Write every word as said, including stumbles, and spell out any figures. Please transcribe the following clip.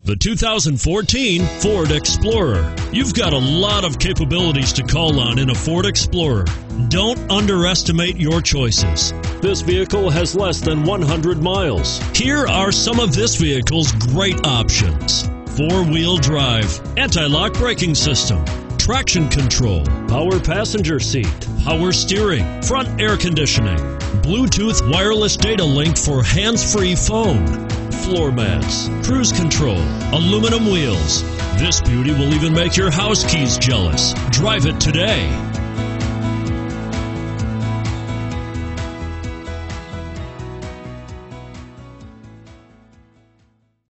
The two thousand fourteen Ford Explorer. You've got a lot of capabilities to call on in a Ford Explorer. Don't underestimate your choices. This vehicle has less than one hundred miles. Here are some of this vehicle's great options: four-wheel drive, anti-lock braking system, traction control, power passenger seat, power steering, front air conditioning, Bluetooth wireless data link for hands-free phone, floor mats, cruise control, aluminum wheels. This beauty will even make your house keys jealous. Drive it today.